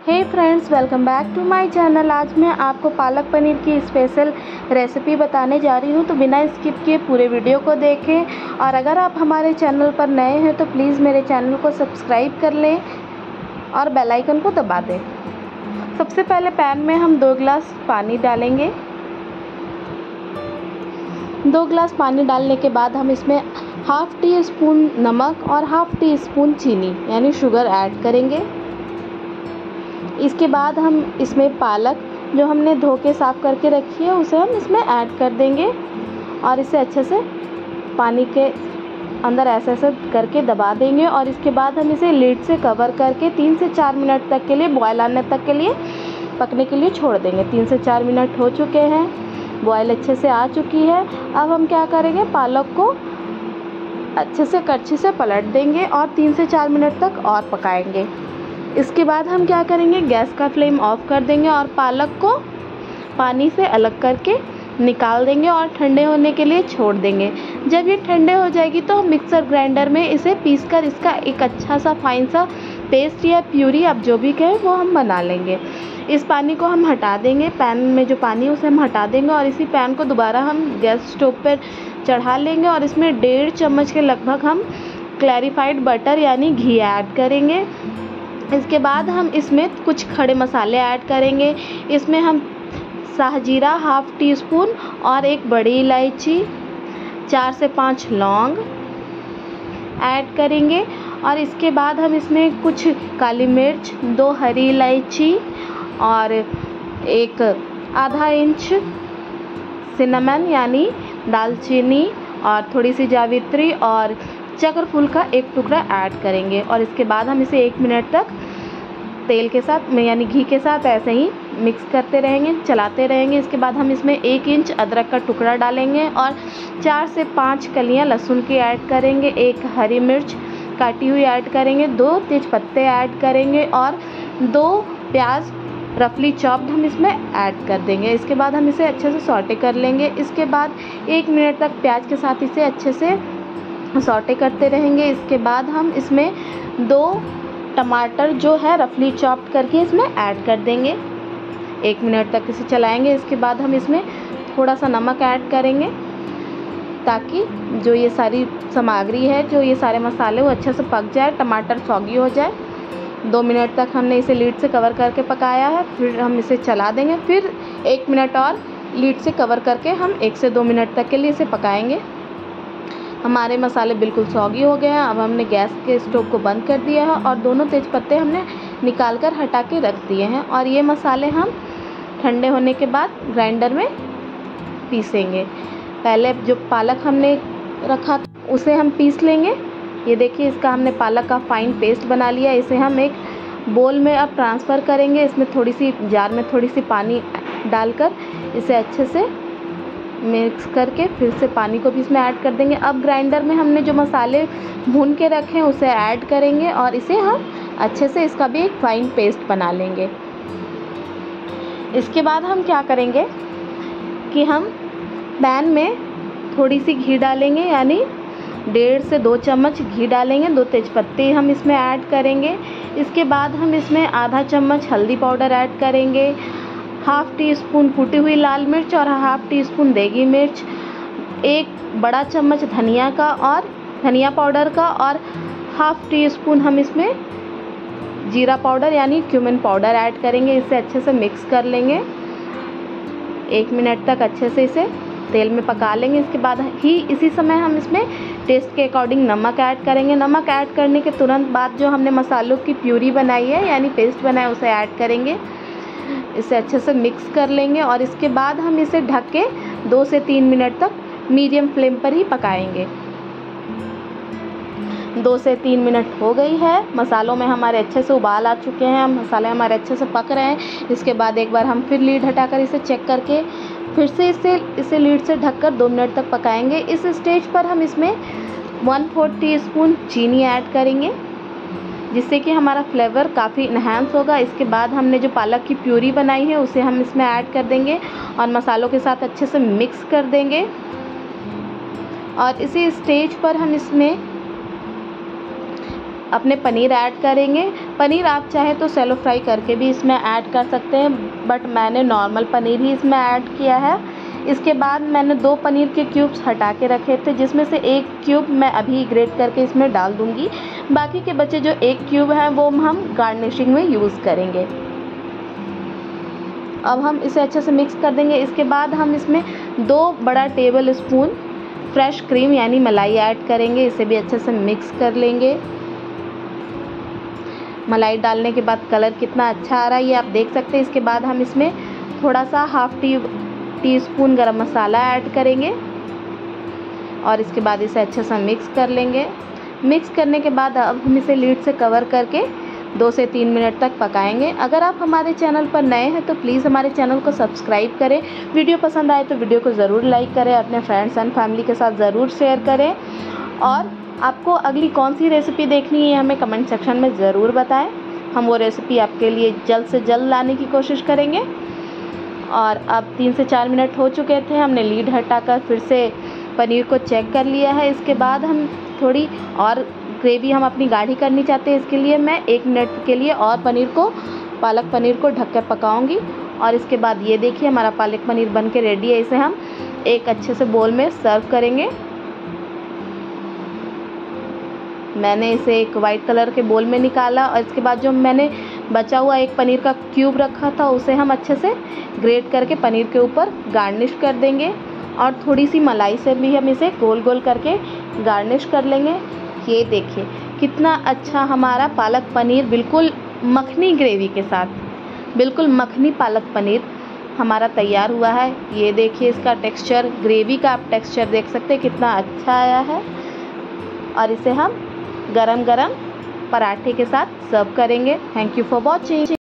Hey friends, welcome back to my channel. आज मैं आपको पालक पनीर की स्पेशल रेसिपी बताने जा रही हूँ, तो बिना स्किप किए पूरे वीडियो को देखें। और अगर आप हमारे चैनल पर नए हैं तो प्लीज़ मेरे चैनल को सब्सक्राइब कर लें और बेल आइकन को दबा दें। सबसे पहले पैन में हम 2 गिलास पानी डालेंगे। 2 गिलास पानी डालने के बाद हम इसमें हाफ़ टी स्पून नमक और हाफ़ टी स्पून चीनी यानी शुगर ऐड करेंगे। इसके बाद हम इसमें पालक जो हमने धो के साफ़ करके रखी है उसे हम इसमें ऐड कर देंगे और इसे अच्छे से पानी के अंदर ऐसे करके दबा देंगे। और इसके बाद हम इसे लीड से कवर करके 3 से 4 मिनट तक के लिए बॉयल आने तक के लिए पकने के लिए छोड़ देंगे। 3 से 4 मिनट हो चुके हैं, बॉयल अच्छे से आ चुकी है। अब हम क्या करेंगे, पालक को अच्छे से कड़छी से पलट देंगे और 3 से 4 मिनट तक और पकाएंगे। इसके बाद हम क्या करेंगे, गैस का फ्लेम ऑफ कर देंगे और पालक को पानी से अलग करके निकाल देंगे और ठंडे होने के लिए छोड़ देंगे। जब ये ठंडे हो जाएगी तो हम मिक्सर ग्राइंडर में इसे पीसकर इसका एक अच्छा सा फाइन सा पेस्ट या प्यूरी आप जो भी कहें वो हम बना लेंगे। इस पानी को हम हटा देंगे, पैन में जो पानी है उसे हम हटा देंगे और इसी पैन को दोबारा हम गैस स्टोव पर चढ़ा लेंगे और इसमें 1.5 चम्मच के लगभग हम क्लैरिफाइड बटर यानी घी ऐड करेंगे। इसके बाद हम इसमें कुछ खड़े मसाले ऐड करेंगे। इसमें हम साहजीरा हाफ़ टी स्पून और एक बड़ी इलायची, 4 से 5 लौंग ऐड करेंगे। और इसके बाद हम इसमें कुछ काली मिर्च, 2 हरी इलायची और एक आधा इंच सिनेमन यानी दालचीनी और थोड़ी सी जावित्री और चक्र फूल का एक टुकड़ा ऐड करेंगे। और इसके बाद हम इसे 1 मिनट तक तेल के साथ यानी घी के साथ ऐसे ही मिक्स करते रहेंगे, चलाते रहेंगे। इसके बाद हम इसमें 1 इंच अदरक का टुकड़ा डालेंगे और 4 से 5 कलियां लहसुन की ऐड करेंगे, 1 हरी मिर्च काटी हुई ऐड करेंगे, 2 तेज पत्ते ऐड करेंगे और 2 प्याज रफली चॉप्ड हम इसमें ऐड कर देंगे। इसके बाद हम इसे अच्छे से सौटे कर लेंगे। इसके बाद 1 मिनट तक प्याज के साथ इसे अच्छे से सौटे करते रहेंगे। इसके बाद हम इसमें 2 टमाटर जो है रफली चॉप्ड करके इसमें ऐड कर देंगे। 1 मिनट तक इसे चलाएंगे। इसके बाद हम इसमें थोड़ा सा नमक ऐड करेंगे ताकि जो ये सारी सामग्री है, जो ये सारे मसाले वो अच्छे से पक जाए, टमाटर सॉगी हो जाए। 2 मिनट तक हमने इसे लीड से कवर करके पकाया है, फिर हम इसे चला देंगे। फिर 1 मिनट और लीड से कवर करके हम 1 से 2 मिनट तक के लिए इसे पकाएंगे। हमारे मसाले बिल्कुल सॉगी हो गए हैं। अब हमने गैस के स्टोव को बंद कर दिया है और दोनों तेज़पत्ते हमने निकाल कर हटा के रख दिए हैं। और ये मसाले हम ठंडे होने के बाद ग्राइंडर में पीसेंगे। पहले जो पालक हमने रखा उसे हम पीस लेंगे। ये देखिए, इसका हमने पालक का फाइन पेस्ट बना लिया। इसे हम एक बोल में अब ट्रांसफ़र करेंगे। इसमें थोड़ी सी जार में थोड़ी सी पानी डालकर इसे अच्छे से मिक्स करके फिर से पानी को भी इसमें ऐड कर देंगे। अब ग्राइंडर में हमने जो मसाले भून के रखे हैं उसे ऐड करेंगे और इसे हम अच्छे से इसका भी एक फाइन पेस्ट बना लेंगे। इसके बाद हम क्या करेंगे कि हम पैन में थोड़ी सी घी डालेंगे यानी 1.5 से 2 चम्मच घी डालेंगे। 2 तेज़पत्ते हम इसमें ऐड करेंगे। इसके बाद हम इसमें आधा चम्मच हल्दी पाउडर ऐड करेंगे, हाफ़ टी स्पून कुटी हुई लाल मिर्च और हाफ़ टी स्पून देगी मिर्च, 1 बड़ा चम्मच धनिया पाउडर का और हाफ़ टी स्पून हम इसमें जीरा पाउडर यानी क्यूमिन पाउडर ऐड करेंगे। इसे अच्छे से मिक्स कर लेंगे। 1 मिनट तक अच्छे से इसे तेल में पका लेंगे। इसके बाद ही इसी समय हम इसमें टेस्ट के अकॉर्डिंग नमक ऐड करेंगे। नमक ऐड करने के तुरंत बाद जो हमने मसालों की प्यूरी बनाई है यानी पेस्ट बनाया उसे ऐड करेंगे। इसे अच्छे से मिक्स कर लेंगे और इसके बाद हम इसे ढक के 2 से 3 मिनट तक मीडियम फ्लेम पर ही पकाएंगे। 2 से 3 मिनट हो गई है। मसालों में हमारे अच्छे से उबाल आ चुके हैं, मसाले हमारे अच्छे से पक रहे हैं। इसके बाद एक बार हम फिर लीड हटाकर इसे चेक करके फिर से इसे लीड से ढककर 2 मिनट तक पकाएंगे। इस स्टेज पर हम इसमें 1/4 टीस्पून चीनी ऐड करेंगे जिससे कि हमारा फ्लेवर काफ़ी इन्हांस होगा। इसके बाद हमने जो पालक की प्यूरी बनाई है उसे हम इसमें ऐड कर देंगे और मसालों के साथ अच्छे से मिक्स कर देंगे। और इसी स्टेज पर हम इसमें अपने पनीर ऐड करेंगे। पनीर आप चाहे तो सेलो फ्राई करके भी इसमें ऐड कर सकते हैं, बट मैंने नॉर्मल पनीर ही इसमें ऐड किया है। इसके बाद मैंने 2 पनीर के क्यूब्स हटा के रखे थे, जिसमें से 1 क्यूब मैं अभी ग्रेट करके इसमें डाल दूँगी। बाकी के बचे जो 1 क्यूब हैं वो हम गार्निशिंग में यूज़ करेंगे। अब हम इसे अच्छे से मिक्स कर देंगे। इसके बाद हम इसमें 2 बड़ा टेबल स्पून फ्रेश क्रीम यानी मलाई ऐड करेंगे। इसे भी अच्छे से मिक्स कर लेंगे। मलाई डालने के बाद कलर कितना अच्छा आ रहा है ये आप देख सकते हैं। इसके बाद हम इसमें थोड़ा सा हाफ टी स्पून गरम मसाला ऐड करेंगे और इसके बाद इसे अच्छे से मिक्स कर लेंगे। मिक्स करने के बाद अब हम इसे लीड से कवर करके 2 से 3 मिनट तक पकाएंगे। अगर आप हमारे चैनल पर नए हैं तो प्लीज़ हमारे चैनल को सब्सक्राइब करें। वीडियो पसंद आए तो वीडियो को ज़रूर लाइक करें, अपने फ्रेंड्स एंड फैमिली के साथ ज़रूर शेयर करें। और आपको अगली कौन सी रेसिपी देखनी है हमें कमेंट सेक्शन में ज़रूर बताएं। हम वो रेसिपी आपके लिए जल्द से जल्द लाने की कोशिश करेंगे। और अब 3 से 4 मिनट हो चुके थे, हमने लीड हटाकर फिर से पनीर को चेक कर लिया है। इसके बाद हम थोड़ी और ग्रेवी हम अपनी गाढ़ी करनी चाहते हैं, इसके लिए मैं 1 मिनट के लिए और पालक पनीर को ढक कर पकाऊंगी। और इसके बाद ये देखिए हमारा पालक पनीर बन के रेडी है। इसे हम एक अच्छे से बोल में सर्व करेंगे। मैंने इसे एक वाइट कलर के बोल में निकाला और इसके बाद जो मैंने बचा हुआ एक पनीर का क्यूब रखा था उसे हम अच्छे से ग्रेट करके पनीर के ऊपर गार्निश कर देंगे और थोड़ी सी मलाई से भी हम इसे गोल गोल करके गार्निश कर लेंगे। ये देखिए कितना अच्छा हमारा पालक पनीर बिल्कुल मखनी ग्रेवी के साथ, बिल्कुल मखनी पालक पनीर हमारा तैयार हुआ है। ये देखिए इसका टेक्सचर, ग्रेवी का आप टेक्सचर देख सकते हैं कितना अच्छा आया है। और इसे हम गरम गरम पराठे के साथ सर्व करेंगे। Thank you for watching.